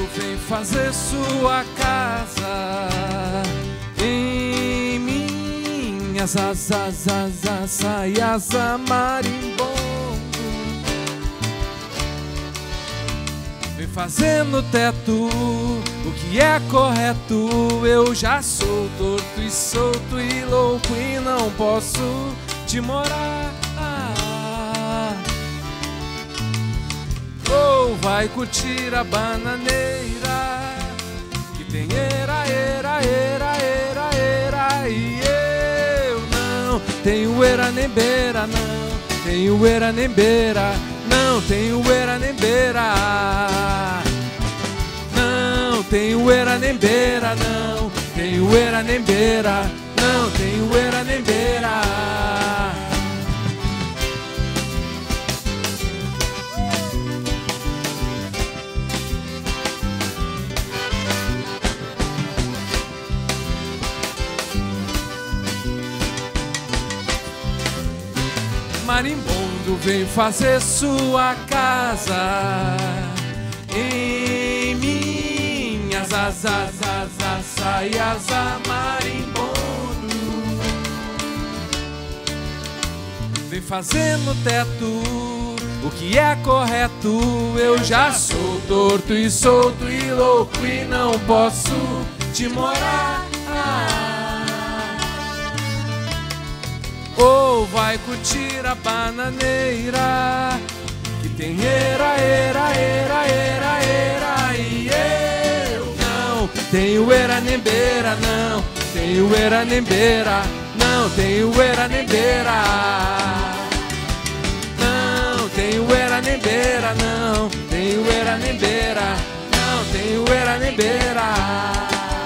vem fazer sua casa em minhas asas, saias marimbondo. Vem fazendo teto, o que é correto. Eu já sou torto e solto e louco e não posso te morar. Ou vai curtir a bananeira, que tem era, e eu não tenho era nem beira, não tenho era nem beira, não tenho era nem beira, não tenho era nem beira, não tenho era nem beira, não tenho era nem beira. Marimbondo vem fazer sua casa em minhas asas, saias marimbondo. Vem fazendo teto, o que é correto. Eu já sou torto e solto e louco e não posso te morar. Ou vai curtir a bananeira, que tem era, e eu não tenho era nem beira, não tenho era nem beira, não tenho era nem beira, não tenho era nem beira, não tenho era nem beira, não tenho era nem beira.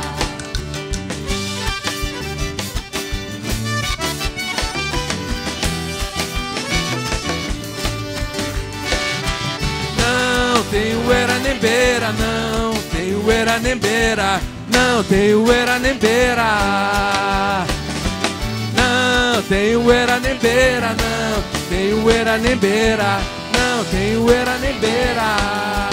Não tenho era nem beira, não tenho era nem beira, não tenho era nem beira, não tenho era nem beira, não tenho era nem beira, não tenho era nem beira.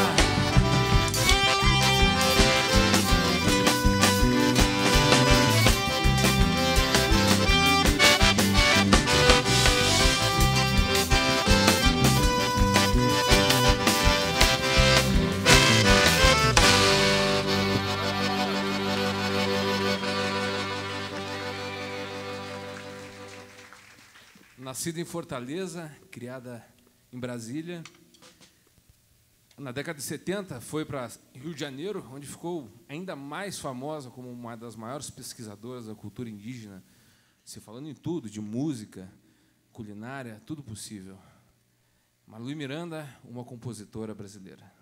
Nascida em Fortaleza, criada em Brasília. Na década de 70, foi para Rio de Janeiro, onde ficou ainda mais famosa como uma das maiores pesquisadoras da cultura indígena, se falando em tudo, de música, culinária, tudo possível. Marluí Miranda, uma compositora brasileira.